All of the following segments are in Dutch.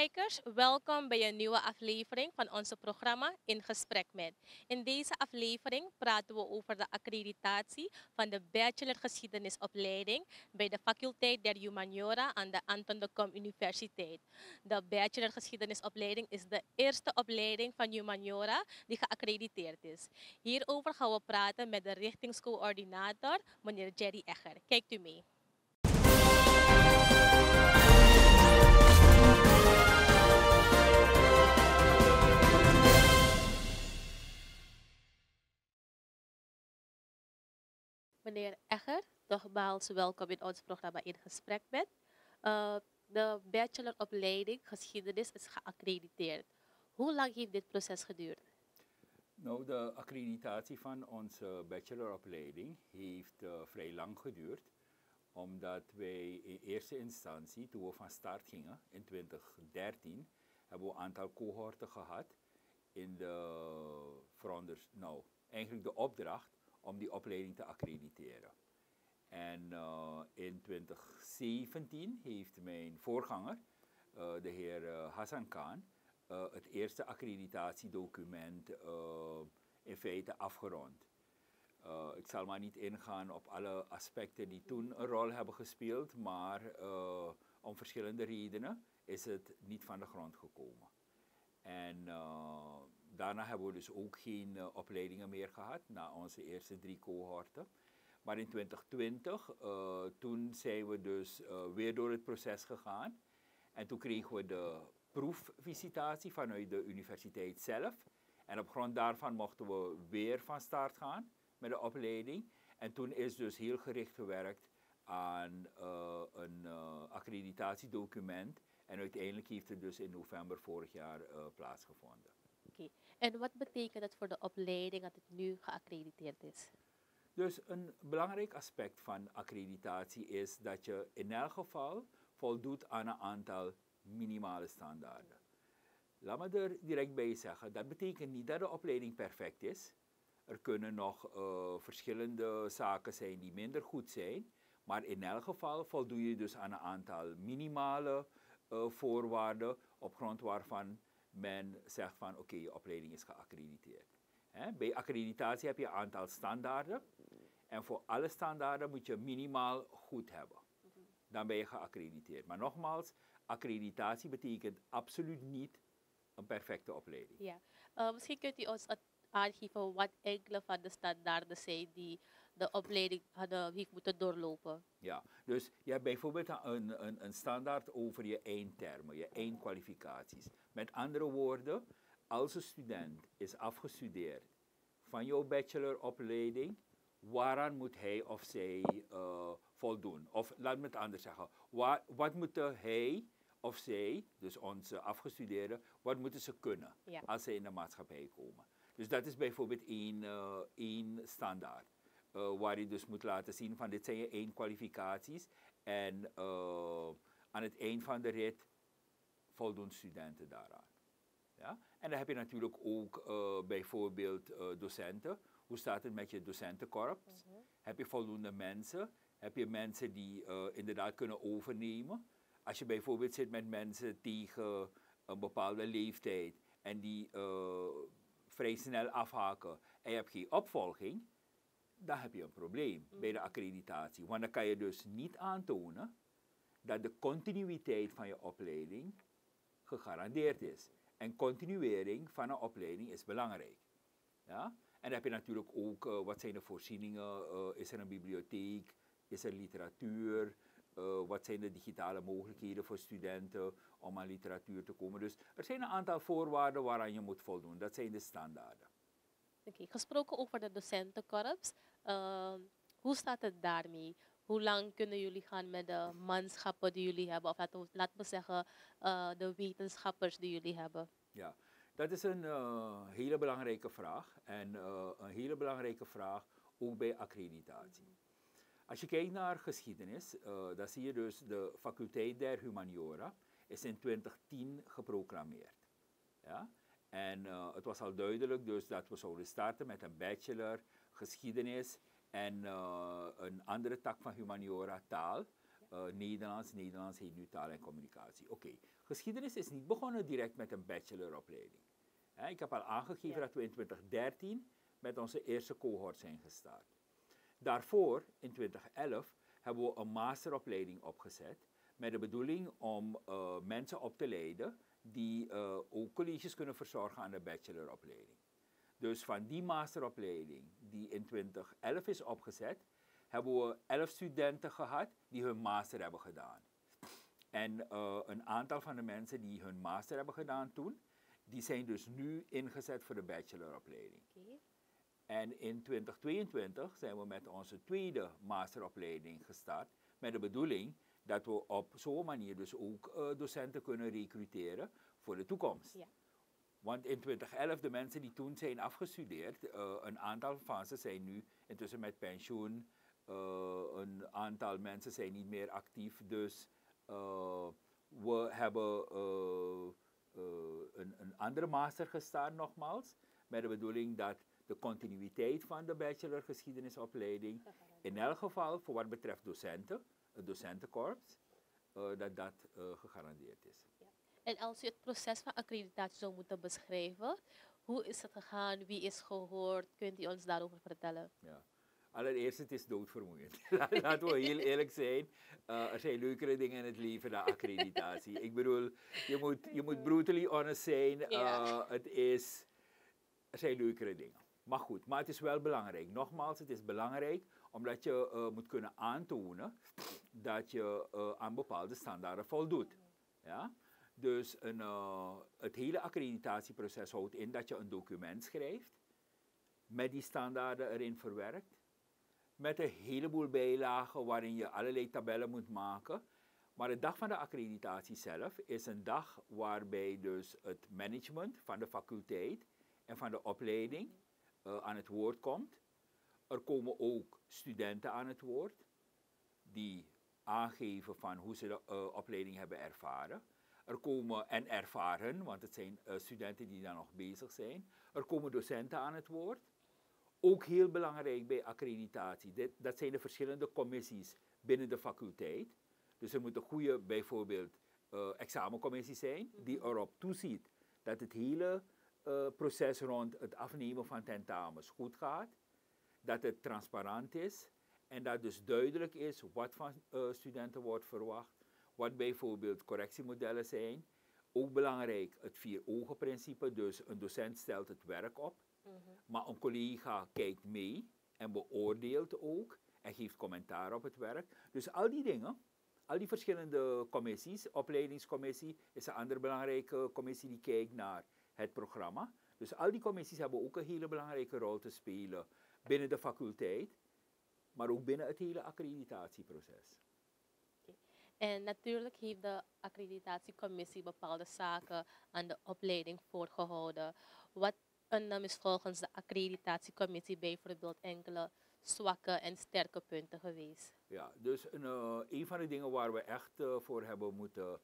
kijkers, welkom bij een nieuwe aflevering van onze programma In Gesprek Met. In deze aflevering praten we over de accreditatie van de Bachelor Geschiedenisopleiding bij de faculteit der Humaniora aan de Anton de Kom Universiteit. De Bachelor Geschiedenisopleiding is de eerste opleiding van Humaniora die geaccrediteerd is. Hierover gaan we praten met de richtingscoördinator, meneer Jerry Egger. Kijkt u mee. Meneer Egger, nogmaals welkom in ons programma In Gesprek Met. De bacheloropleiding geschiedenis is geaccrediteerd. Hoe lang heeft dit proces geduurd? Nou, de accreditatie van onze bacheloropleiding heeft vrij lang geduurd, omdat wij in eerste instantie, toen we van start gingen in 2013, hebben we een aantal cohorten gehad in de eigenlijk de opdracht om die opleiding te accrediteren. En in 2017 heeft mijn voorganger, de heer Hassan Khan, het eerste accreditatiedocument in feite afgerond. Ik zal maar niet ingaan op alle aspecten die toen een rol hebben gespeeld, maar om verschillende redenen is het niet van de grond gekomen. En daarna hebben we dus ook geen opleidingen meer gehad, na onze eerste 3 cohorten. Maar in 2020, toen zijn we dus weer door het proces gegaan. En toen kregen we de proefvisitatie vanuit de universiteit zelf. En op grond daarvan mochten we weer van start gaan met de opleiding. En toen is dus heel gericht gewerkt aan een accreditatiedocument. En uiteindelijk heeft het dus in november vorig jaar plaatsgevonden. Oké. En wat betekent het voor de opleiding dat het nu geaccrediteerd is? Dus een belangrijk aspect van accreditatie is dat je in elk geval voldoet aan een aantal minimale standaarden. Laat me er direct bij zeggen, dat betekent niet dat de opleiding perfect is. Er kunnen nog verschillende zaken zijn die minder goed zijn, maar in elk geval voldoe je dus aan een aantal minimale voorwaarden op grond waarvan men zegt van oké, je opleiding is geaccrediteerd. Bij accreditatie heb je een aantal standaarden en voor alle standaarden moet je minimaal goed hebben. Dan ben je geaccrediteerd. Maar nogmaals, accreditatie betekent absoluut niet een perfecte opleiding. Ja. Misschien kunt u ons aangeven wat enkele van de standaarden zijn die de opleiding heeft moeten doorlopen. Ja, dus je hebt bijvoorbeeld een standaard over je eindtermen, je eindkwalificaties. Met andere woorden, als een student is afgestudeerd van jouw bacheloropleiding, waaraan moet hij of zij voldoen? Of laat me het anders zeggen, wat moeten hij of zij, dus onze afgestudeerden, wat moeten ze kunnen als ze in de maatschappij komen? Dus dat is bijvoorbeeld één standaard. Waar je dus moet laten zien van dit zijn je 1 kwalificaties en aan het eind van de rit voldoen studenten daaraan. Ja? En dan heb je natuurlijk ook bijvoorbeeld docenten. Hoe staat het met je docentenkorps? Heb je voldoende mensen? Heb je mensen die inderdaad kunnen overnemen? Als je bijvoorbeeld zit met mensen tegen een bepaalde leeftijd en die vrij snel afhaken en je hebt geen opvolging, dan heb je een probleem bij de accreditatie. Want dan kan je dus niet aantonen dat de continuïteit van je opleiding gegarandeerd is. En continuering van een opleiding is belangrijk. Ja? En dan heb je natuurlijk ook, wat zijn de voorzieningen? Is er een bibliotheek? Is er literatuur? Wat zijn de digitale mogelijkheden voor studenten om aan literatuur te komen? Dus er zijn een aantal voorwaarden waaraan je moet voldoen. Dat zijn de standaarden. Oké. Gesproken over de docentenkorps, hoe staat het daarmee? Hoe lang kunnen jullie gaan met de manschappen die jullie hebben? Of laten we zeggen, de wetenschappers die jullie hebben? Ja, dat is een hele belangrijke vraag. En een hele belangrijke vraag ook bij accreditatie. Als je kijkt naar geschiedenis, dan zie je dus de faculteit der Humaniora is in 2010 geproclameerd. Ja? En het was al duidelijk dus dat we zouden starten met een bachelor geschiedenis en een andere tak van humaniora taal Nederlands. Nederlands heet nu taal en communicatie. Oké. Geschiedenis is niet begonnen direct met een bacheloropleiding. Ik heb al aangegeven dat we in 2013 met onze eerste cohort zijn gestart. Daarvoor, in 2011, hebben we een masteropleiding opgezet met de bedoeling om mensen op te leiden die ook colleges kunnen verzorgen aan de bacheloropleiding. Dus van die masteropleiding die in 2011 is opgezet, hebben we 11 studenten gehad die hun master hebben gedaan. En een aantal van de mensen die hun master hebben gedaan toen, die zijn dus nu ingezet voor de bacheloropleiding. Okay. En in 2022 zijn we met onze tweede masteropleiding gestart, met de bedoeling dat we op zo'n manier dus ook docenten kunnen recruteren voor de toekomst. Ja. Want in 2011, de mensen die toen zijn afgestudeerd, een aantal van ze zijn nu intussen met pensioen, een aantal mensen zijn niet meer actief, dus we hebben een andere master gestart nogmaals, met de bedoeling dat de continuïteit van de bachelorgeschiedenisopleiding, in elk geval voor wat betreft docenten, het docentenkorps, dat gegarandeerd is. Ja. En als u het proces van accreditatie zou moeten beschrijven, hoe is het gegaan, wie is gehoord, kunt u ons daarover vertellen? Ja. Allereerst, het is doodvermoeiend. Laten we heel eerlijk zijn. Er zijn leukere dingen in het leven dan accreditatie. Ik bedoel, je moet brutally honest zijn. Er zijn leukere dingen. Maar goed, maar het is wel belangrijk. Nogmaals, het is belangrijk omdat je moet kunnen aantonen dat je aan bepaalde standaarden voldoet. Ja? Dus het hele accreditatieproces houdt in dat je een document schrijft, met die standaarden erin verwerkt, met een heleboel bijlagen waarin je allerlei tabellen moet maken. Maar de dag van de accreditatie zelf is een dag waarbij dus het management van de faculteit en van de opleiding aan het woord komt. Er komen ook studenten aan het woord die aangeven van hoe ze de opleiding hebben ervaren. Er komen en ervaren, want het zijn studenten die daar nog bezig zijn. Er komen docenten aan het woord. Ook heel belangrijk bij accreditatie, dat zijn de verschillende commissies binnen de faculteit. Dus er moet een goede, bijvoorbeeld, examencommissie zijn die erop toeziet dat het hele proces rond het afnemen van tentamens goed gaat, dat het transparant is en dat dus duidelijk is wat van studenten wordt verwacht, wat bijvoorbeeld correctiemodellen zijn. Ook belangrijk het 4-ogen-principe, dus een docent stelt het werk op, maar een collega kijkt mee en beoordeelt ook en geeft commentaar op het werk. Dus al die dingen, al die verschillende commissies, opleidingscommissie is een andere belangrijke commissie die kijkt naar het programma. Dus al die commissies hebben ook een hele belangrijke rol te spelen binnen de faculteit, maar ook binnen het hele accreditatieproces. Okay. En natuurlijk heeft de accreditatiecommissie bepaalde zaken aan de opleiding voorgehouden. Wat is volgens de accreditatiecommissie bijvoorbeeld enkele zwakke en sterke punten geweest? Ja, dus een van de dingen waar we echt voor hebben moeten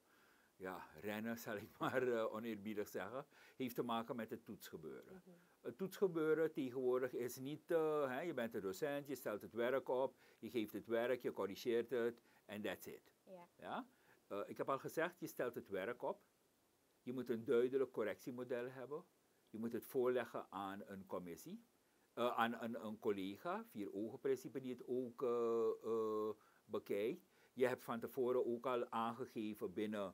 rennen, zal ik maar oneerbiedig zeggen, heeft te maken met het toetsgebeuren. Het toetsgebeuren tegenwoordig is niet, je bent een docent, je stelt het werk op, je geeft het werk, je corrigeert het en that's it. Ja? Ik heb al gezegd, je stelt het werk op, je moet een duidelijk correctiemodel hebben, je moet het voorleggen aan een commissie, aan een collega, 4-ogen-principe die het ook bekijkt. Je hebt van tevoren ook al aangegeven binnen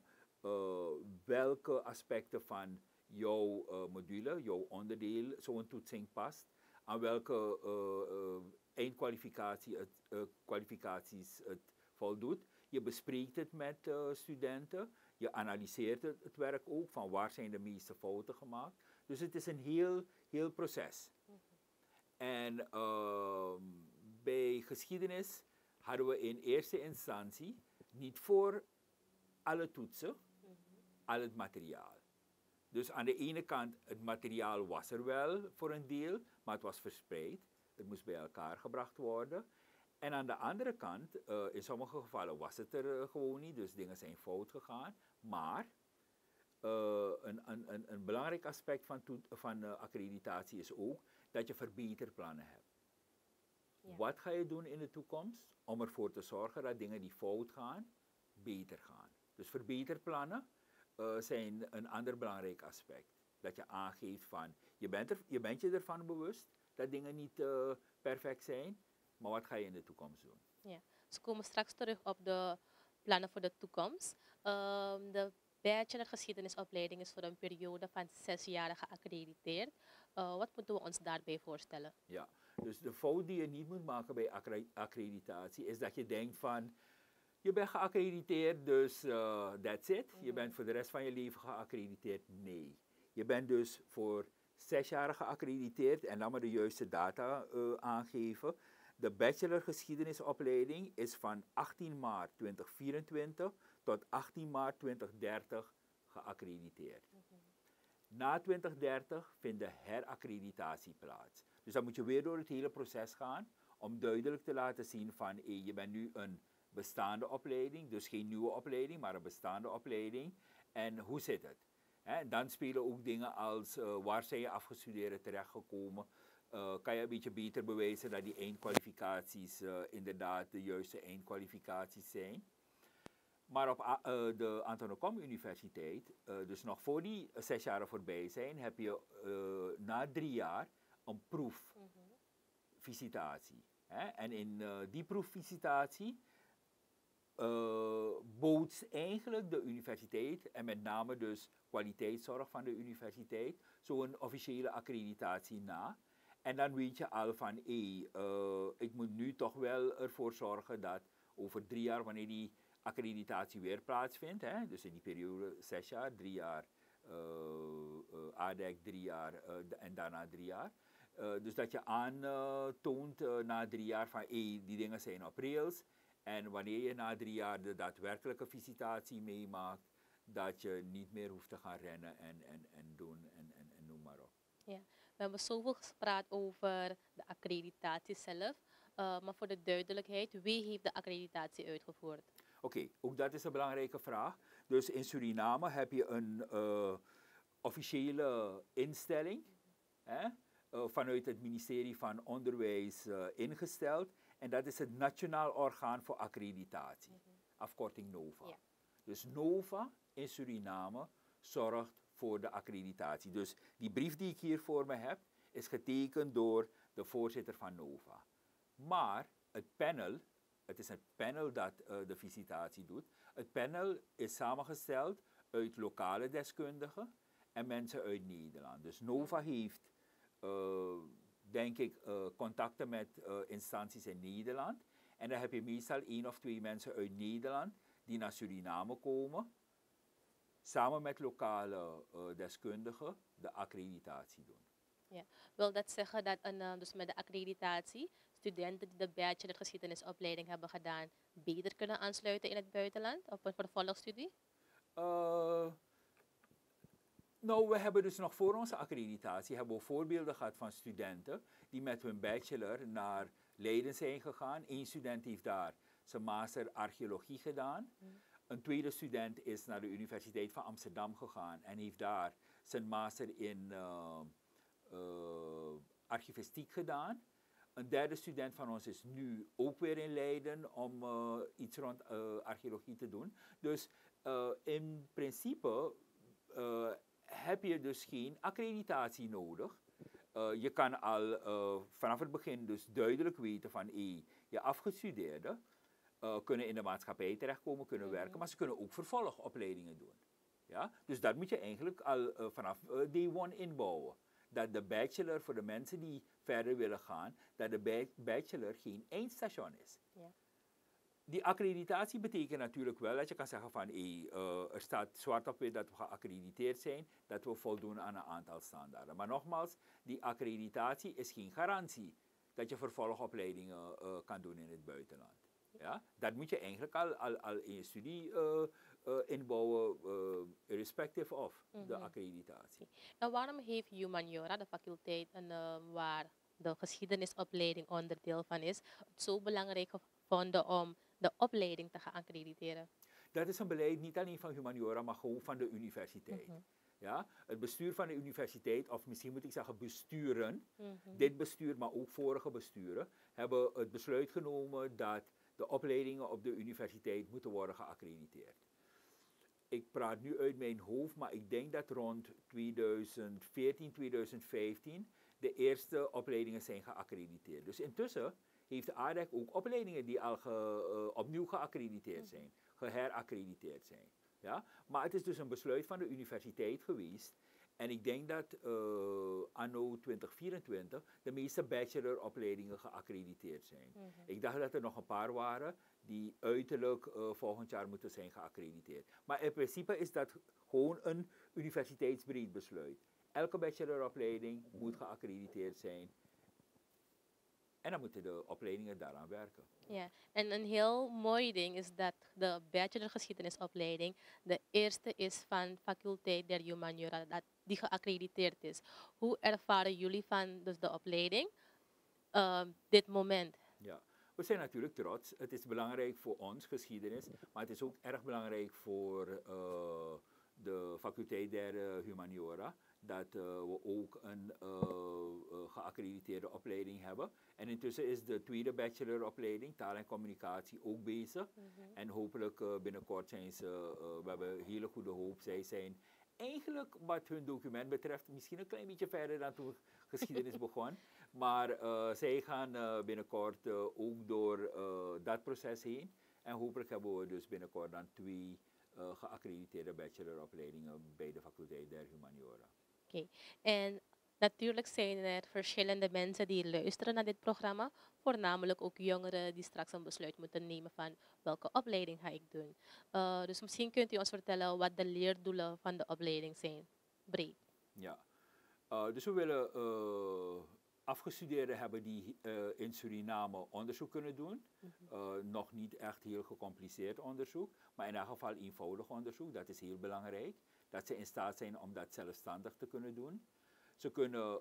welke aspecten van jouw module, jouw onderdeel, zo'n toetsing past, aan welke kwalificaties het voldoet. Je bespreekt het met studenten, je analyseert het werk ook, van waar zijn de meeste fouten gemaakt. Dus het is een heel proces. En bij geschiedenis hadden we in eerste instantie niet voor alle toetsen al het materiaal. Dus aan de ene kant, het materiaal was er wel voor een deel, maar het was verspreid. Het moest bij elkaar gebracht worden. En aan de andere kant, in sommige gevallen was het er gewoon niet, dus dingen zijn fout gegaan. Maar een belangrijk aspect van accreditatie is ook dat je verbeterplannen hebt. Ja. Wat ga je doen in de toekomst om ervoor te zorgen dat dingen die fout gaan, beter gaan? Dus verbeterplannen zijn een ander belangrijk aspect. Dat je aangeeft van, je bent je ervan bewust dat dingen niet perfect zijn, maar wat ga je in de toekomst doen? Ja. Dus we komen straks terug op de plannen voor de toekomst. De bachelor geschiedenisopleiding is voor een periode van 6 jaar geaccrediteerd. Wat moeten we ons daarbij voorstellen? Ja, dus de fout die je niet moet maken bij accreditatie is dat je denkt van, je bent geaccrediteerd, dus that's it. Je bent voor de rest van je leven geaccrediteerd. Nee. Je bent dus voor 6 jaar geaccrediteerd en dan maar de juiste data aangeven. De bachelor geschiedenisopleiding is van 18 maart 2024 tot 18 maart 2030 geaccrediteerd. Na 2030 vindt de heraccreditatie plaats. Dus dan moet je weer door het hele proces gaan om duidelijk te laten zien van je bent nu een bestaande opleiding, dus geen nieuwe opleiding, maar een bestaande opleiding. En hoe zit het? Hè, dan spelen ook dingen als waar zijn je afgestudeerden terechtgekomen? Kan je een beetje beter bewijzen dat die eindkwalificaties inderdaad de juiste eindkwalificaties zijn? Maar op de Anton de Kom Universiteit, dus nog voor die 6 jaar voorbij zijn, heb je na 3 jaar een proefvisitatie. Hè? En in die proefvisitatie bootst eigenlijk de universiteit, en met name dus kwaliteitszorg van de universiteit, zo'n officiële accreditatie na. En dan weet je al van, ik moet nu toch wel ervoor zorgen dat over 3 jaar, wanneer die accreditatie weer plaatsvindt, hè, dus in die periode 6 jaar, 3 jaar ADEC, 3 jaar en daarna 3 jaar. Dus dat je aantoont na 3 jaar van die dingen zijn op rails. En wanneer je na 3 jaar de daadwerkelijke visitatie meemaakt, dat je niet meer hoeft te gaan rennen en doen en noem maar op. Ja. We hebben zoveel gepraat over de accreditatie zelf. Maar voor de duidelijkheid, wie heeft de accreditatie uitgevoerd? Oké, ook dat is een belangrijke vraag. Dus in Suriname heb je een officiële instelling vanuit het ministerie van Onderwijs ingesteld. En dat is het Nationaal Orgaan voor Accreditatie, afkorting NOVA. Ja. Dus NOVA in Suriname zorgt voor de accreditatie. Dus die brief die ik hier voor me heb, is getekend door de voorzitter van NOVA. Maar het panel, het is een panel dat de visitatie doet. Het panel is samengesteld uit lokale deskundigen en mensen uit Nederland. Dus NOVA heeft, denk ik, contacten met instanties in Nederland. En dan heb je meestal 1 of 2 mensen uit Nederland die naar Suriname komen, samen met lokale deskundigen de accreditatie doen. Ja. Wil dat zeggen dat dus met de accreditatie studenten die de bachelor geschiedenisopleiding hebben gedaan beter kunnen aansluiten in het buitenland op een vervolgstudie? Nou, we hebben dus nog voor onze accreditatie hebben we voorbeelden gehad van studenten die met hun bachelor naar Leiden zijn gegaan. 1 student heeft daar zijn master archeologie gedaan. Een tweede student is naar de Universiteit van Amsterdam gegaan en heeft daar zijn master in archivistiek gedaan. Een derde student van ons is nu ook weer in Leiden om iets rond archeologie te doen. Dus in principe heb je dus geen accreditatie nodig. Je kan al vanaf het begin dus duidelijk weten van je afgestudeerden kunnen in de maatschappij terechtkomen, kunnen werken, maar ze kunnen ook vervolgopleidingen doen. Ja? Dus dat moet je eigenlijk al vanaf day one inbouwen. Dat de bachelor voor de mensen die verder willen gaan, dat de bachelor geen eindstation is. Ja. Die accreditatie betekent natuurlijk wel dat je kan zeggen van er staat zwart op wit dat we geaccrediteerd zijn, dat we voldoen aan een aantal standaarden. Maar nogmaals, die accreditatie is geen garantie dat je vervolgopleidingen kan doen in het buitenland. Ja? Dat moet je eigenlijk al in je studie inbouwen, irrespective of de accreditatie. En waarom heeft Humaniora, de faculteit waar de geschiedenisopleiding onderdeel van is, het zo belangrijk gevonden om de opleiding te gaan accrediteren? Dat is een beleid niet alleen van Humaniora, maar gewoon van de universiteit. Ja? Het bestuur van de universiteit, of misschien moet ik zeggen besturen, dit bestuur, maar ook vorige besturen, hebben het besluit genomen dat de opleidingen op de universiteit moeten worden geaccrediteerd. Ik praat nu uit mijn hoofd, maar ik denk dat rond 2014, 2015 de eerste opleidingen zijn geaccrediteerd. Dus intussen heeft de ADEC ook opleidingen die al opnieuw geaccrediteerd zijn, geheraccrediteerd zijn. Ja? Maar het is dus een besluit van de universiteit geweest. En ik denk dat anno 2024 de meeste bacheloropleidingen geaccrediteerd zijn. Ik dacht dat er nog een paar waren die uiterlijk volgend jaar moeten zijn geaccrediteerd. Maar in principe is dat gewoon een universiteitsbreed besluit. Elke bacheloropleiding moet geaccrediteerd zijn. En dan moeten de opleidingen daaraan werken. Ja, en een heel mooi ding is dat de bachelorgeschiedenisopleiding de eerste is van faculteit der humaniora dat die geaccrediteerd is. Hoe ervaren jullie van dus de opleiding dit moment? Ja, we zijn natuurlijk trots. Het is belangrijk voor ons, geschiedenis, maar het is ook erg belangrijk voor de faculteit der humaniora dat we ook een geaccrediteerde opleiding hebben. En intussen is de tweede bacheloropleiding, taal en communicatie, ook bezig. En hopelijk binnenkort zijn ze, we hebben hele goede hoop, zij zijn eigenlijk wat hun document betreft misschien een klein beetje verder dan toen geschiedenis begon. Maar zij gaan binnenkort ook door dat proces heen. En hopelijk hebben we dus binnenkort dan 2 geaccrediteerde bacheloropleidingen bij de faculteit der humaniora. Oké, en natuurlijk zijn er verschillende mensen die luisteren naar dit programma, voornamelijk ook jongeren die straks een besluit moeten nemen van welke opleiding ga ik doen. Dus misschien kunt u ons vertellen wat de leerdoelen van de opleiding zijn, breed. Ja, dus we willen afgestudeerden hebben die in Suriname onderzoek kunnen doen. Nog niet echt heel gecompliceerd onderzoek, maar in elk geval eenvoudig onderzoek. Dat is heel belangrijk. Dat ze in staat zijn om dat zelfstandig te kunnen doen. Ze kunnen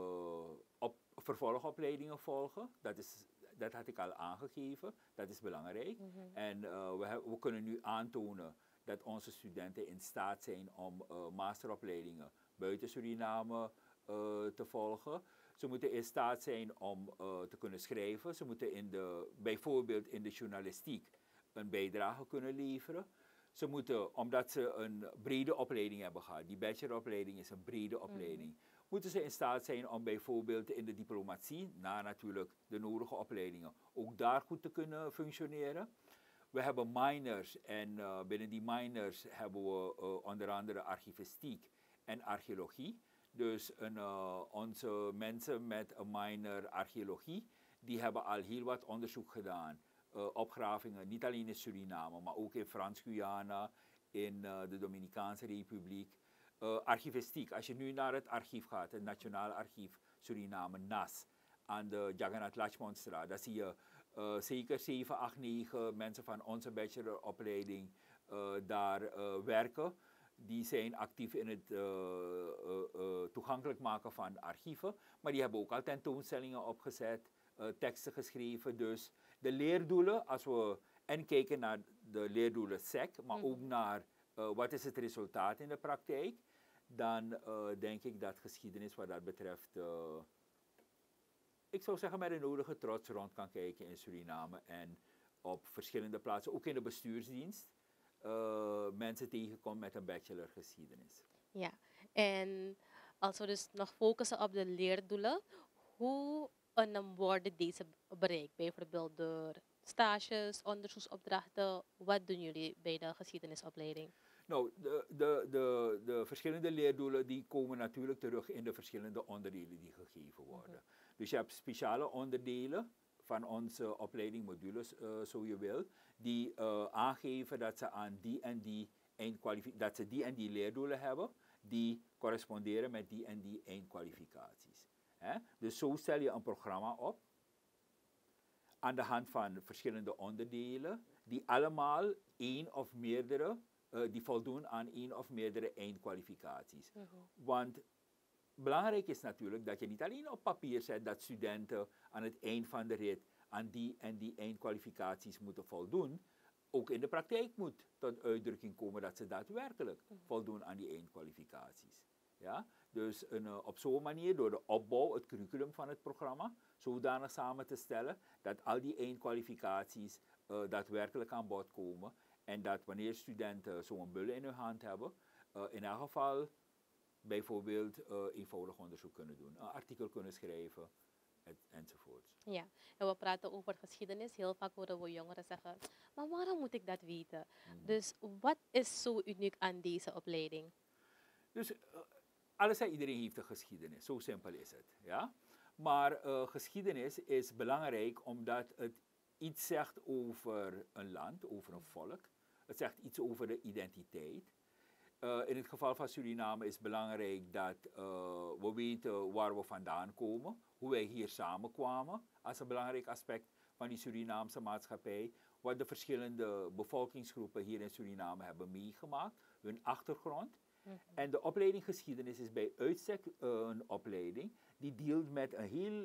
vervolgopleidingen volgen. Dat had ik al aangegeven. Dat is belangrijk. En we kunnen nu aantonen dat onze studenten in staat zijn om masteropleidingen buiten Suriname te volgen. Ze moeten in staat zijn om te kunnen schrijven. Ze moeten bijvoorbeeld in de journalistiek een bijdrage kunnen leveren. Ze moeten, omdat ze een brede opleiding hebben gehad, die bacheloropleiding is een brede opleiding, moeten ze in staat zijn om bijvoorbeeld in de diplomatie, na natuurlijk de nodige opleidingen, ook daar goed te kunnen functioneren. We hebben minors en binnen die minors hebben we onder andere archivistiek en archeologie. Dus onze mensen met een minor archeologie, die hebben al heel wat onderzoek gedaan. Opgravingen, niet alleen in Suriname, maar ook in Frans-Guyana, in de Dominicaanse Republiek. Archivistiek, als je nu naar het archief gaat, het Nationaal Archief Suriname, NAS, aan de Jagannath Lachmanstraat, daar zie je zeker 7, 8, 9 mensen van onze bacheloropleiding daar werken. Die zijn actief in het toegankelijk maken van archieven, maar die hebben ook al tentoonstellingen opgezet, teksten geschreven. Dus de leerdoelen, als we kijken naar de leerdoelen SEC, maar ook naar wat is het resultaat in de praktijk, dan denk ik dat geschiedenis wat dat betreft, ik zou zeggen met de nodige trots rond kan kijken in Suriname en op verschillende plaatsen, ook in de bestuursdienst, mensen tegenkomt met een bachelor geschiedenis. Ja, en als we dus nog focussen op de leerdoelen, hoe worden deze bereikt? Bijvoorbeeld door stages, onderzoeksopdrachten. Wat doen jullie bij de geschiedenisopleiding? Nou, de verschillende leerdoelen die komen natuurlijk terug in de verschillende onderdelen die gegeven worden. Dus je hebt speciale onderdelen van onze opleiding, modules, zo je wil, die aangeven dat ze aan die en die leerdoelen hebben, die corresponderen met die en die eindkwalificaties. Dus zo stel je een programma op, aan de hand van verschillende onderdelen, die allemaal die voldoen aan één of meerdere eindkwalificaties. Want belangrijk is natuurlijk dat je niet alleen op papier zet dat studenten aan het eind van de rit aan die en die eindkwalificaties moeten voldoen. ook in de praktijk moet tot uitdrukking komen dat ze daadwerkelijk voldoen aan die eindkwalificaties. Ja? Dus op zo'n manier, door de opbouw, het curriculum van het programma, zodanig samen te stellen dat al die eindkwalificaties daadwerkelijk aan bod komen. En dat wanneer studenten zo'n bul in hun hand hebben, in elk geval bijvoorbeeld eenvoudig onderzoek kunnen doen, een artikel kunnen schrijven, enzovoorts. Ja, en we praten over geschiedenis. Heel vaak horen we jongeren zeggen, maar waarom moet ik dat weten? Dus wat is zo uniek aan deze opleiding? Dus alles en iedereen heeft een geschiedenis, zo simpel is het. Ja? Maar geschiedenis is belangrijk omdat het iets zegt over een land, over een volk. Het zegt iets over de identiteit. In het geval van Suriname is belangrijk dat we weten waar we vandaan komen, hoe wij hier samenkwamen, als een belangrijk aspect van die Surinaamse maatschappij, wat de verschillende bevolkingsgroepen hier in Suriname hebben meegemaakt, hun achtergrond. En de opleiding geschiedenis is bij uitstek een opleiding die dealt met een heel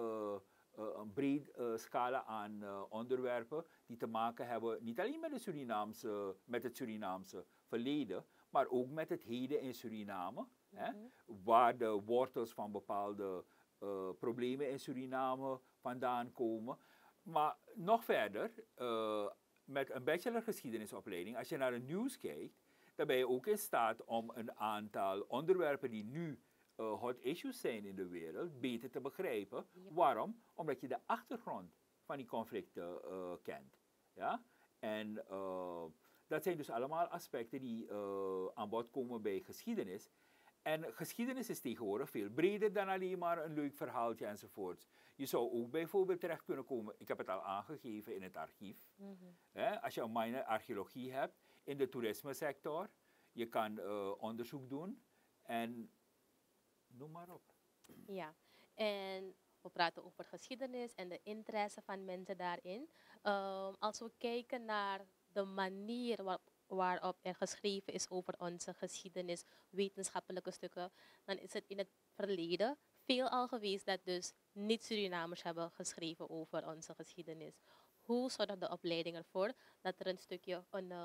een breed scala aan onderwerpen die te maken hebben niet alleen met het Surinaamse verleden, maar ook met het heden in Suriname, hè, waar de wortels van bepaalde problemen in Suriname vandaan komen. Maar nog verder, met een bachelor geschiedenisopleiding, als je naar het nieuws kijkt, dan ben je ook in staat om een aantal onderwerpen die nu hot issues zijn in de wereld, beter te begrijpen. Ja. Waarom? Omdat je de achtergrond van die conflicten kent. Ja? En dat zijn dus allemaal aspecten die aan bod komen bij geschiedenis. En geschiedenis is tegenwoordig veel breder dan alleen maar een leuk verhaaltje enzovoorts. Je zou ook bijvoorbeeld terecht kunnen komen, ik heb het al aangegeven, in het archief. Als je een minor archeologie hebt, in de toerismesector. Je kan onderzoek doen en noem maar op. Ja, en we praten over geschiedenis en de interesse van mensen daarin. Als we kijken naar de manier waarop er geschreven is over onze geschiedenis, wetenschappelijke stukken, dan is het in het verleden veel al geweest dat dus niet-Surinamers hebben geschreven over onze geschiedenis. Hoe zorgt de opleiding ervoor dat er een stukje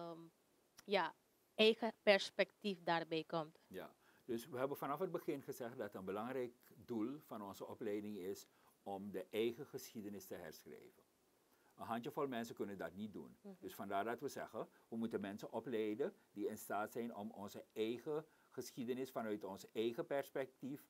eigen perspectief daarbij komt? Ja, dus we hebben vanaf het begin gezegd dat een belangrijk doel van onze opleiding is om de eigen geschiedenis te herschrijven. Een handjevol mensen kunnen dat niet doen. Dus vandaar dat we zeggen, we moeten mensen opleiden die in staat zijn om onze eigen geschiedenis vanuit ons eigen perspectief,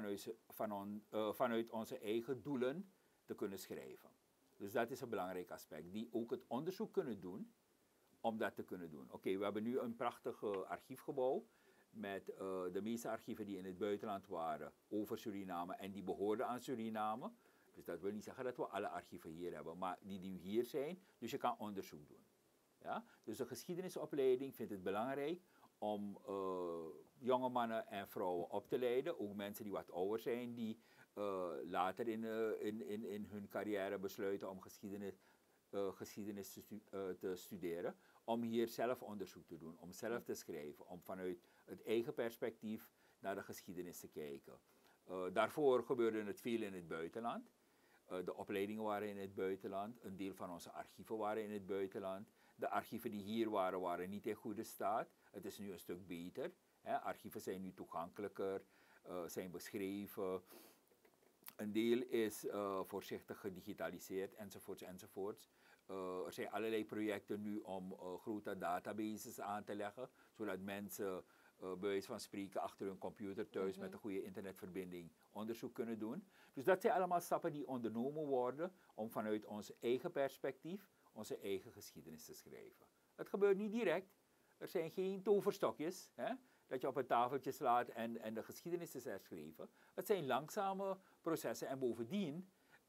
vanuit onze eigen doelen te kunnen schrijven. Dus dat is een belangrijk aspect. Die ook het onderzoek kunnen doen om dat te kunnen doen. Oké, we hebben nu een prachtig archiefgebouw met de meeste archieven die in het buitenland waren over Suriname en die behoorden aan Suriname. Dus dat wil niet zeggen dat we alle archieven hier hebben, maar die hier zijn, dus je kan onderzoek doen. Ja? Dus de geschiedenisopleiding vindt het belangrijk om jonge mannen en vrouwen op te leiden, ook mensen die wat ouder zijn, die later in hun carrière besluiten om geschiedenis te studeren, om hier zelf onderzoek te doen, om zelf te schrijven, om vanuit het eigen perspectief naar de geschiedenis te kijken. Daarvoor gebeurde het veel in het buitenland. De opleidingen waren in het buitenland, een deel van onze archieven waren in het buitenland. De archieven die hier waren, waren niet in goede staat. Het is nu een stuk beter. Hè. Archieven zijn nu toegankelijker, zijn beschreven. Een deel is voorzichtig gedigitaliseerd, enzovoorts, enzovoorts. Er zijn allerlei projecten nu om grote databases aan te leggen, zodat mensen bij wijze van spreken achter hun computer thuis met een goede internetverbinding onderzoek kunnen doen. Dus dat zijn allemaal stappen die ondernomen worden om vanuit ons eigen perspectief onze eigen geschiedenis te schrijven. Het gebeurt niet direct. Er zijn geen toverstokjes, hè, dat je op een tafeltje slaat en de geschiedenis is herschreven. Het zijn langzame processen en bovendien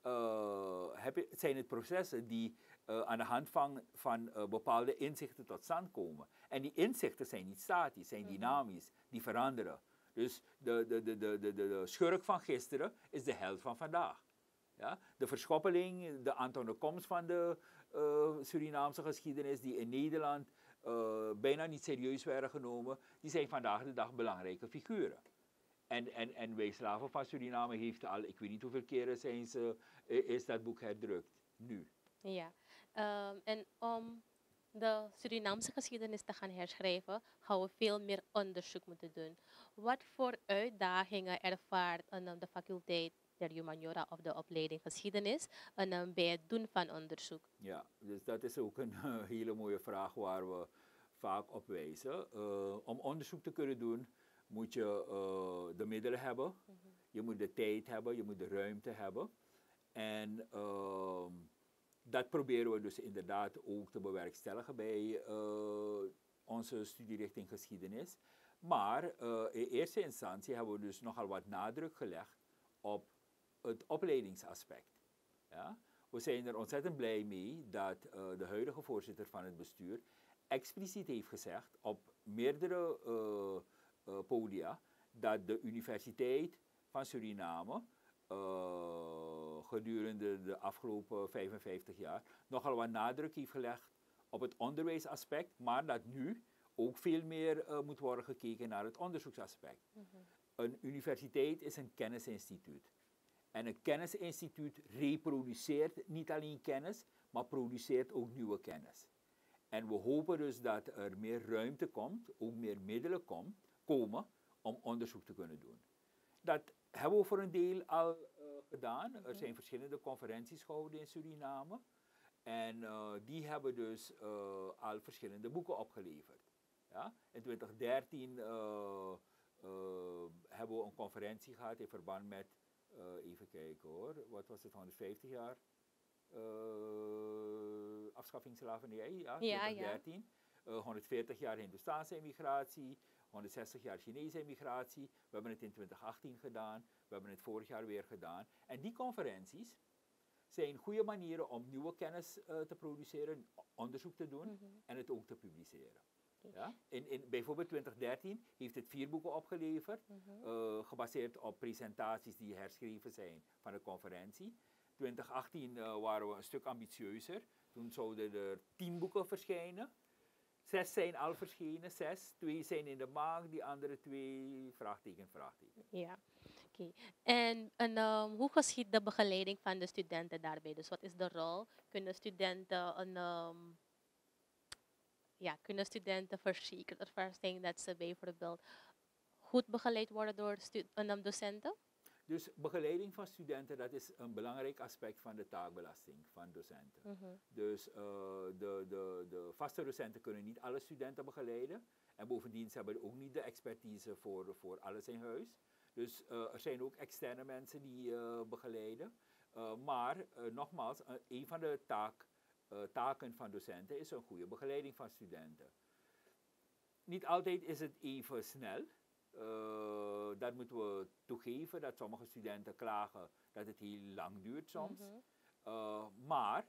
zijn het processen die aan de hand van bepaalde inzichten tot stand komen. En die inzichten zijn niet statisch, zijn dynamisch, die veranderen. Dus de schurk van gisteren is de held van vandaag. Ja? De verschoppeling, de Anton de Komst van de Surinaamse geschiedenis, die in Nederland bijna niet serieus werden genomen, die zijn vandaag de dag belangrijke figuren. En Wij Slaven van Suriname heeft al, ik weet niet hoeveel keren is dat boek herdrukt, nu. Ja, en om de Surinaamse geschiedenis te gaan herschrijven, gaan we veel meer onderzoek moeten doen. Wat voor uitdagingen ervaart de faculteit der Humaniora of de opleiding geschiedenis bij het doen van onderzoek? Ja, dus dat is ook een hele mooie vraag waar we vaak op wijzen. Om onderzoek te kunnen doen, moet je de middelen hebben, je moet de tijd hebben, je moet de ruimte hebben. En dat proberen we dus inderdaad ook te bewerkstelligen bij onze studierichting geschiedenis. Maar in eerste instantie hebben we dus nogal wat nadruk gelegd op het opleidingsaspect. Ja? We zijn er ontzettend blij mee dat de huidige voorzitter van het bestuur expliciet heeft gezegd op meerdere podia dat de Universiteit van Suriname gedurende de afgelopen 55 jaar nogal wat nadruk heeft gelegd op het onderwijsaspect, maar dat nu ook veel meer moet worden gekeken naar het onderzoeksaspect. Een universiteit is een kennisinstituut. En een kennisinstituut reproduceert niet alleen kennis, maar produceert ook nieuwe kennis. En we hopen dus dat er meer ruimte komt, ook meer middelen komen om onderzoek te kunnen doen. Dat hebben we voor een deel al gedaan. Er zijn verschillende conferenties gehouden in Suriname. En die hebben dus al verschillende boeken opgeleverd. Ja? In 2013 hebben we een conferentie gehad in verband met, even kijken hoor, wat was het, 150 jaar afschaffing slavernij, ja, 2013. 140 jaar Hindoestaanse immigratie, 160 jaar Chinese immigratie. We hebben het in 2018 gedaan, we hebben het vorig jaar weer gedaan. En die conferenties zijn goede manieren om nieuwe kennis te produceren, onderzoek te doen en het ook te publiceren. Ja? Bijvoorbeeld 2013 heeft het 4 boeken opgeleverd, gebaseerd op presentaties die herschreven zijn van de conferentie. 2018 waren we een stuk ambitieuzer. Toen zouden er 10 boeken verschijnen. 6 zijn al verschenen, 6. 2 zijn in de maak, die andere 2 vraagteken. Ja, oké. En hoe geschiet de begeleiding van de studenten daarbij? Dus wat is de rol? Kunnen studenten verzekerd ervan zijn dat ze bijvoorbeeld goed begeleid worden door docenten? Dus begeleiding van studenten, dat is een belangrijk aspect van de taakbelasting van docenten. Dus de vaste docenten kunnen niet alle studenten begeleiden. En bovendien ze hebben ook niet de expertise voor alles in huis. Dus er zijn ook externe mensen die begeleiden. Maar nogmaals, een van de taken van docenten is een goede begeleiding van studenten. Niet altijd is het even snel. Dat moeten we toegeven, dat sommige studenten klagen dat het heel lang duurt soms. Maar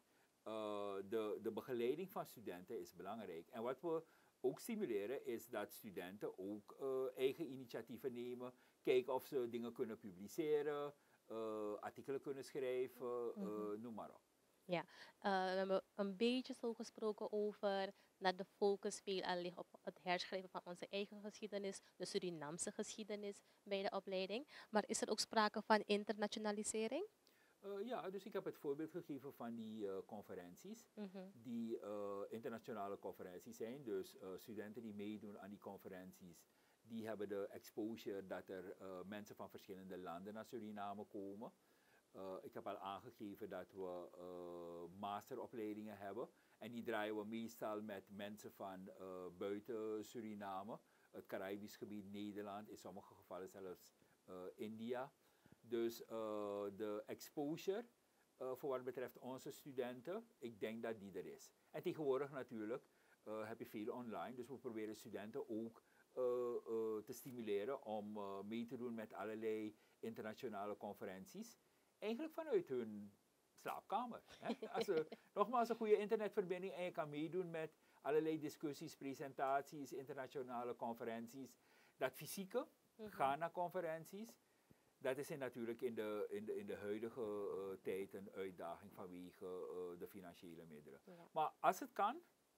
de begeleiding van studenten is belangrijk. En wat we ook stimuleren is dat studenten ook eigen initiatieven nemen, kijken of ze dingen kunnen publiceren, artikelen kunnen schrijven, noem maar op. Ja, we hebben een beetje zo gesproken over dat de focus veelal ligt op het herschrijven van onze eigen geschiedenis, de Surinaamse geschiedenis bij de opleiding. Maar is er ook sprake van internationalisering? Ja, dus ik heb het voorbeeld gegeven van die conferenties, die internationale conferenties zijn. Dus studenten die meedoen aan die conferenties, die hebben de exposure dat er mensen van verschillende landen naar Suriname komen. Ik heb al aangegeven dat we masteropleidingen hebben. En die draaien we meestal met mensen van buiten Suriname, het Caribisch gebied, Nederland, in sommige gevallen zelfs India. Dus de exposure voor wat betreft onze studenten, ik denk dat die er is. En tegenwoordig natuurlijk heb je veel online, dus we proberen studenten ook te stimuleren om mee te doen met allerlei internationale conferenties. Eigenlijk vanuit hun slaapkamer. Hè? Als je nogmaals een goede internetverbinding en je kan meedoen met allerlei discussies, presentaties, internationale conferenties. Dat fysieke, gaan naar conferenties, dat is natuurlijk in de huidige tijd een uitdaging vanwege de financiële middelen. Ja. Maar als het kan,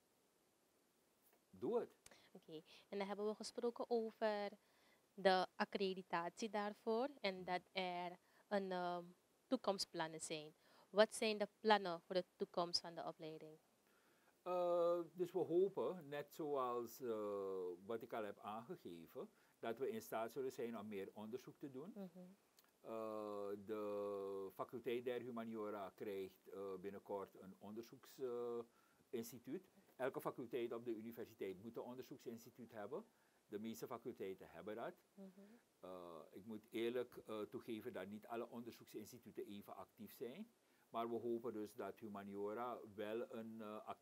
doe het. Oké, en dan hebben we gesproken over de accreditatie daarvoor en dat er een toekomstplannen zijn. Wat zijn de plannen voor de toekomst van de opleiding? Dus we hopen, net zoals wat ik al heb aangegeven, dat we in staat zullen zijn om meer onderzoek te doen. De faculteit der Humaniora krijgt binnenkort een onderzoeksinstituut. Elke faculteit op de universiteit moet een onderzoeksinstituut hebben. De meeste faculteiten hebben dat. Ik moet eerlijk toegeven dat niet alle onderzoeksinstituten even actief zijn. Maar we hopen dus dat Humaniora wel een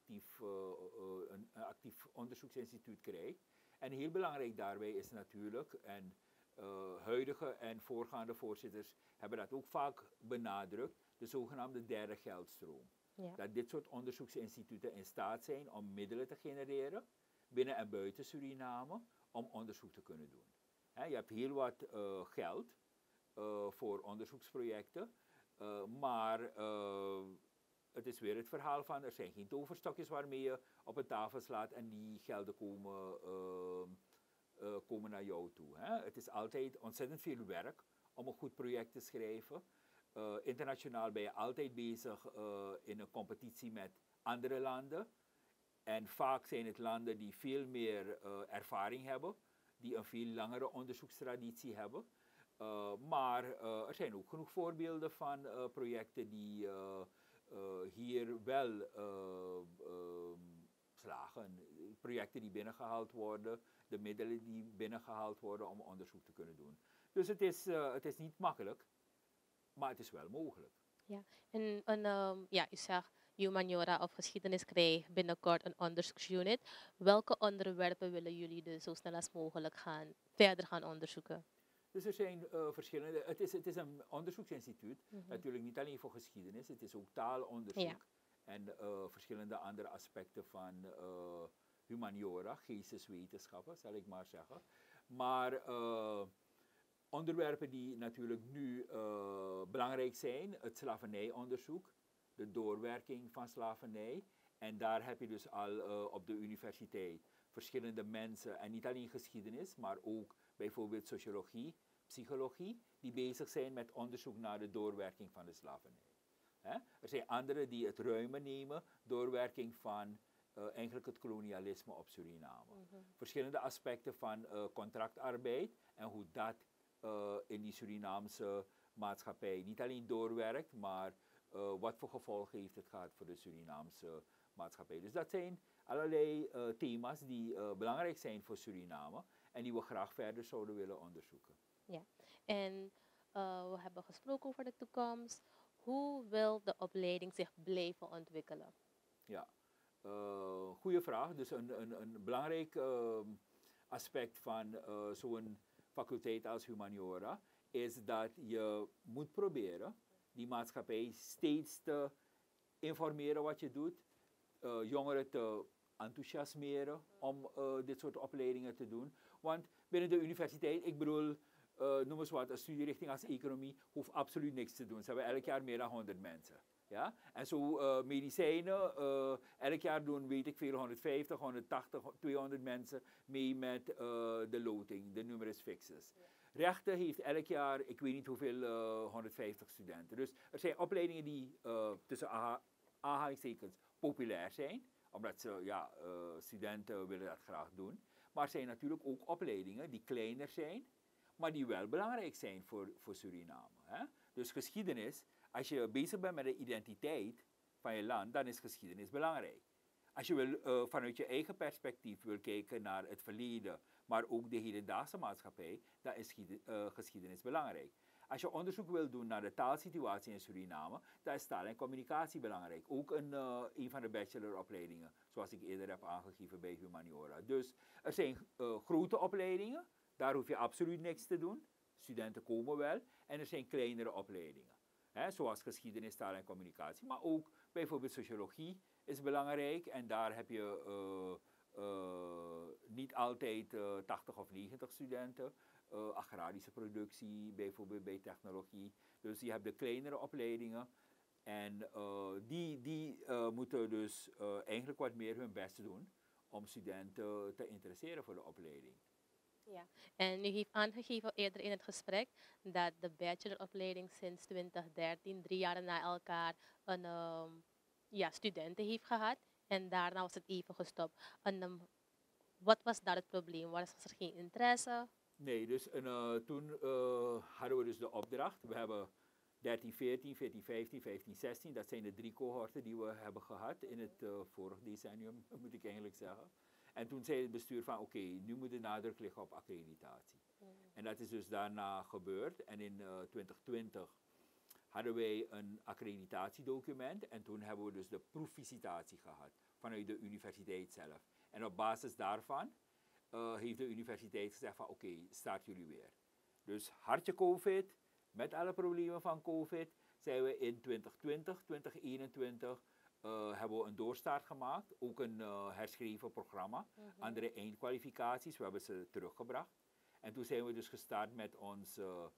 actief onderzoeksinstituut krijgt. En heel belangrijk daarbij is natuurlijk, en huidige en voorgaande voorzitters hebben dat ook vaak benadrukt, de zogenaamde derde geldstroom. Ja. Dat dit soort onderzoeksinstituten in staat zijn om middelen te genereren, binnen en buiten Suriname, om onderzoek te kunnen doen. Je hebt heel wat geld voor onderzoeksprojecten, maar het is weer het verhaal van er zijn geen toverstokjes waarmee je op een tafel slaat en die gelden komen naar jou toe. Het is altijd ontzettend veel werk om een goed project te schrijven. Internationaal ben je altijd bezig in een competitie met andere landen. En vaak zijn het landen die veel meer ervaring hebben, die een veel langere onderzoekstraditie hebben. Maar er zijn ook genoeg voorbeelden van projecten die hier wel slagen. Projecten die binnengehaald worden, de middelen die binnengehaald worden om onderzoek te kunnen doen. Dus het is niet makkelijk, maar het is wel mogelijk. Ja, en ja, u zegt Humaniora of geschiedenis krijgt binnenkort een onderzoeksunit. Welke onderwerpen willen jullie dus zo snel als mogelijk verder gaan onderzoeken? Dus er zijn verschillende. Het is een onderzoeksinstituut, natuurlijk niet alleen voor geschiedenis, het is ook taalonderzoek. Ja. En verschillende andere aspecten van humaniora, geesteswetenschappen, zal ik maar zeggen. Maar onderwerpen die natuurlijk nu belangrijk zijn, het slavernijonderzoek, de doorwerking van slavernij. En daar heb je dus al op de universiteit verschillende mensen, en niet alleen geschiedenis, maar ook bijvoorbeeld sociologie, psychologie, die bezig zijn met onderzoek naar de doorwerking van de slavernij. Er zijn anderen die het ruimer nemen, doorwerking van eigenlijk het kolonialisme op Suriname. Verschillende aspecten van contractarbeid en hoe dat in die Surinaamse maatschappij niet alleen doorwerkt, maar wat voor gevolgen heeft het gehad voor de Surinaamse maatschappij. Dus dat zijn allerlei thema's die belangrijk zijn voor Suriname en die we graag verder zouden willen onderzoeken. Ja, en we hebben gesproken over de toekomst. Hoe wil de opleiding zich blijven ontwikkelen? Ja, goede vraag. Dus een belangrijk aspect van zo'n faculteit als Humaniora is dat je moet proberen die maatschappij steeds te informeren wat je doet, jongeren te enthousiasmeren om dit soort opleidingen te doen. Want binnen de universiteit, ik bedoel, noem eens wat, een studierichting als economie hoeft absoluut niks te doen. Ze hebben elk jaar meer dan 100 mensen. Ja? En zo medicijnen, elk jaar doen, weet ik veel, 150, 180, 200 mensen mee met de loting, de numerus fixus. Ja. Rechten heeft elk jaar, ik weet niet hoeveel, 150 studenten. Dus er zijn opleidingen die tussen aanhalingstekens populair zijn, omdat studenten willen dat graag doen. Maar er zijn natuurlijk ook opleidingen die kleiner zijn, maar die wel belangrijk zijn voor Suriname. Hè? Dus geschiedenis, als je bezig bent met de identiteit van je land, dan is geschiedenis belangrijk. Als je vanuit je eigen perspectief wil kijken naar het verleden, maar ook de hedendaagse maatschappij, dan is geschiedenis belangrijk. Als je onderzoek wil doen naar de taalsituatie in Suriname, dan is taal en communicatie belangrijk. Ook een van de bacheloropleidingen, zoals ik eerder heb aangegeven bij Humaniora. Dus er zijn grote opleidingen, daar hoef je absoluut niks te doen. Studenten komen wel. En er zijn kleinere opleidingen. Zoals geschiedenis, taal en communicatie. Maar ook bijvoorbeeld sociologie is belangrijk. En daar heb je niet altijd 80 of 90 studenten. Agrarische productie, bijvoorbeeld bij technologie. Dus je hebt de kleinere opleidingen. En die moeten dus eigenlijk wat meer hun best doen om studenten te interesseren voor de opleiding. Ja, en u heeft aangegeven eerder in het gesprek dat de bacheloropleiding sinds 2013, 3 jaar na elkaar, een studenten heeft gehad. En daarna was het even gestopt. En wat was daar het probleem? Was er geen interesse? Nee, dus toen hadden we dus de opdracht. We hebben 13, 14, 14, 15, 15, 16. Dat zijn de 3 cohorten die we hebben gehad in het vorig decennium, moet ik eigenlijk zeggen. En toen zei het bestuur van oké, nu moet de nadruk liggen op accreditatie. En dat is dus daarna gebeurd. En in 2020 hadden wij een accreditatiedocument. En toen hebben we dus de proefvisitatie gehad vanuit de universiteit zelf. En op basis daarvan heeft de universiteit gezegd van oké, start jullie weer. Dus hartje COVID, met alle problemen van COVID, zijn we in 2020, 2021 hebben we een doorstart gemaakt. Ook een herschreven programma. Andere eindkwalificaties, we hebben ze teruggebracht. En toen zijn we dus gestart met ons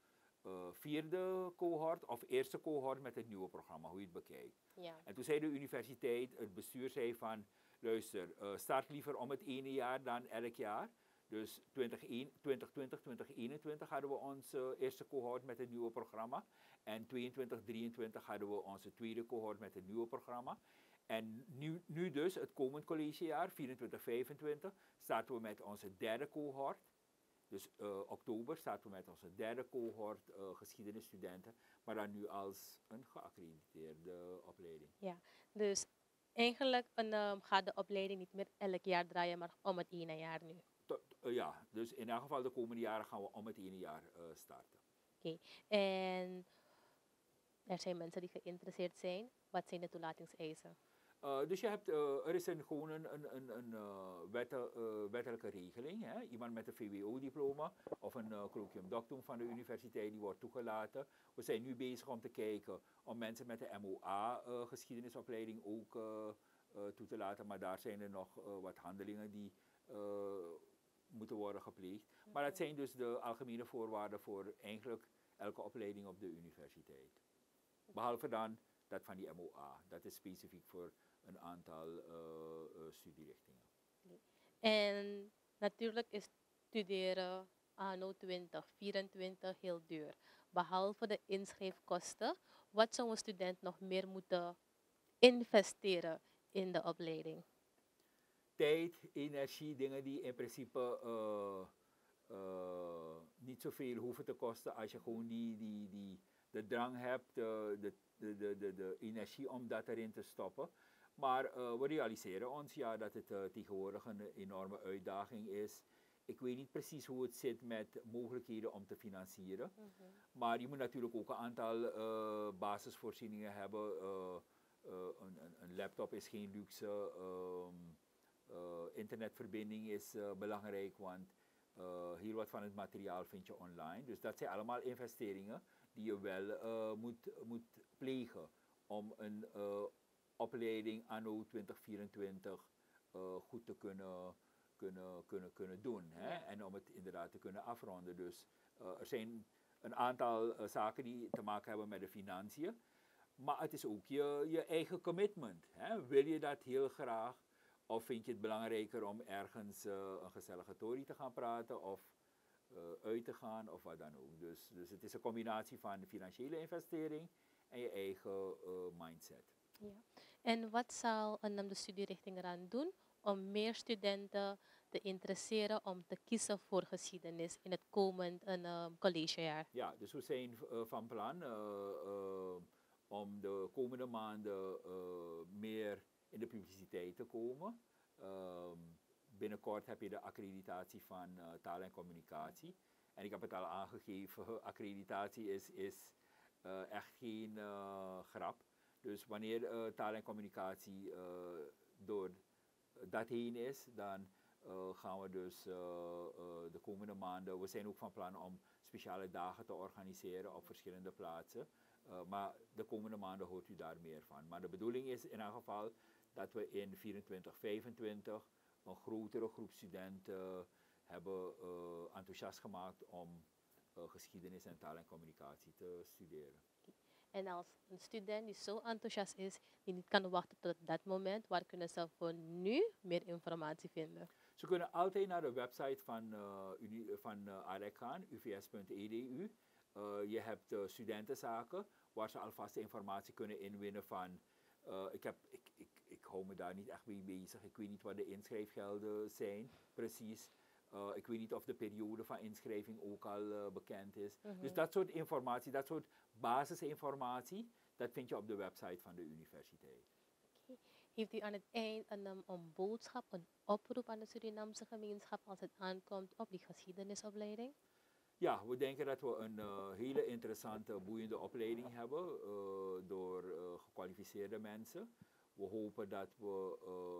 vierde cohort of eerste cohort met het nieuwe programma, hoe je het bekijkt. Ja. En toen zei de universiteit, het bestuur zei van, luister, start liever om het ene jaar dan elk jaar. Dus 2020, 2021 hadden we ons eerste cohort met het nieuwe programma. En 22, 23 hadden we onze tweede cohort met het nieuwe programma. En nu dus, het komend collegejaar, 24, 25, starten we met onze derde cohort. Dus oktober starten we met onze derde cohort geschiedenisstudenten, maar dan nu als een geaccrediteerde opleiding. Ja, dus eigenlijk gaat de opleiding niet meer elk jaar draaien, maar om het ene jaar nu. Ja, dus in elk geval de komende jaren gaan we om het ene jaar starten. Oké. En er zijn mensen die geïnteresseerd zijn. Wat zijn de toelatingseisen? Dus je hebt, er is gewoon een wettelijke regeling. Hè? Iemand met een VWO-diploma of een colloquium doctum van de universiteit die wordt toegelaten. We zijn nu bezig om te kijken om mensen met de MOA-geschiedenisopleiding ook toe te laten. Maar daar zijn er nog wat handelingen die moeten worden gepleegd. Maar dat zijn dus de algemene voorwaarden voor eigenlijk elke opleiding op de universiteit. Behalve dan dat van die MOA. Dat is specifiek voor een aantal studierichtingen. En natuurlijk is studeren anno 2024 heel duur. Behalve de inschrijfkosten, wat zou een student nog meer moeten investeren in de opleiding? Tijd, energie, dingen die in principe niet zoveel hoeven te kosten als je gewoon de drang hebt, de energie om dat erin te stoppen. Maar we realiseren ons ja dat het tegenwoordig een enorme uitdaging is. Ik weet niet precies hoe het zit met mogelijkheden om te financieren. Maar je moet natuurlijk ook een aantal basisvoorzieningen hebben. Een laptop is geen luxe. Internetverbinding is belangrijk, want heel wat van het materiaal vind je online. Dus dat zijn allemaal investeringen die je wel moet plegen om een opleiding anno 2024 goed te kunnen doen. Hè? Ja. En om het inderdaad te kunnen afronden. Dus er zijn een aantal zaken die te maken hebben met de financiën. Maar het is ook je eigen commitment. Hè? Wil je dat heel graag? Of vind je het belangrijker om ergens een gezellige tory te gaan praten of uit te gaan of wat dan ook. Dus het is een combinatie van de financiële investering en je eigen mindset. Ja. En wat zal de studierichting eraan doen om meer studenten te interesseren om te kiezen voor geschiedenis in het komend collegejaar? Ja, dus we zijn van plan om de komende maanden meer in de publiciteit te komen. Binnenkort heb je de accreditatie van taal en communicatie. En ik heb het al aangegeven, accreditatie is echt geen grap. Dus wanneer taal en communicatie door dat heen is, dan gaan we dus de komende maanden, we zijn ook van plan om speciale dagen te organiseren op verschillende plaatsen. Maar de komende maanden hoort u daar meer van. Maar de bedoeling is in elk geval dat we in 24, 25 een grotere groep studenten hebben enthousiast gemaakt om geschiedenis en taal en communicatie te studeren. En als een student die zo enthousiast is, die niet kan wachten tot dat moment, waar kunnen ze voor nu meer informatie vinden? Ze kunnen altijd naar de website van AREC gaan, uvs.edu. Je hebt studentenzaken waar ze alvast informatie kunnen inwinnen van Ik hou me daar niet echt mee bezig. Ik weet niet wat de inschrijfgelden zijn, precies. Ik weet niet of de periode van inschrijving ook al bekend is. Dus dat soort informatie, dat soort basisinformatie, dat vind je op de website van de universiteit. Okay. Heeft u aan het eind een boodschap, een oproep aan de Surinaamse gemeenschap als het aankomt op die geschiedenisopleiding? Ja, we denken dat we een hele interessante, boeiende opleiding hebben door gekwalificeerde mensen. We hopen dat we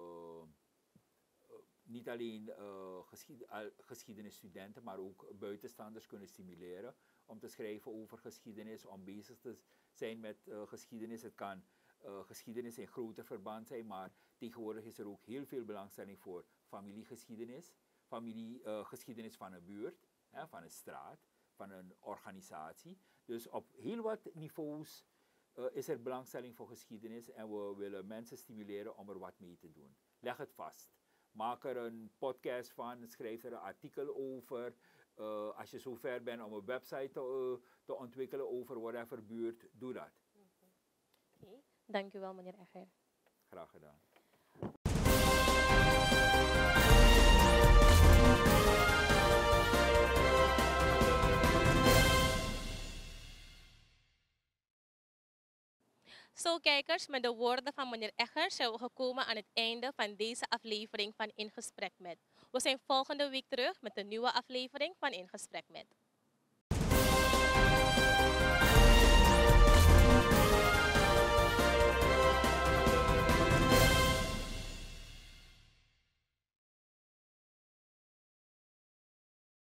niet alleen geschiedenisstudenten, maar ook buitenstaanders kunnen stimuleren om te schrijven over geschiedenis, om bezig te zijn met geschiedenis. Het kan geschiedenis in groter verband zijn, maar tegenwoordig is er ook heel veel belangstelling voor familiegeschiedenis, geschiedenis van een buurt, van een straat, van een organisatie. Dus op heel wat niveaus is er belangstelling voor geschiedenis en we willen mensen stimuleren om er wat mee te doen. Leg het vast. Maak er een podcast van, schrijf er een artikel over. Als je zo ver bent om een website te ontwikkelen over whatever buurt, doe dat. Okay. Dank u wel, meneer Egger. Graag gedaan. Zo kijkers, met de woorden van meneer Egger zijn we gekomen aan het einde van deze aflevering van In Gesprek Met. We zijn volgende week terug met een nieuwe aflevering van In Gesprek Met.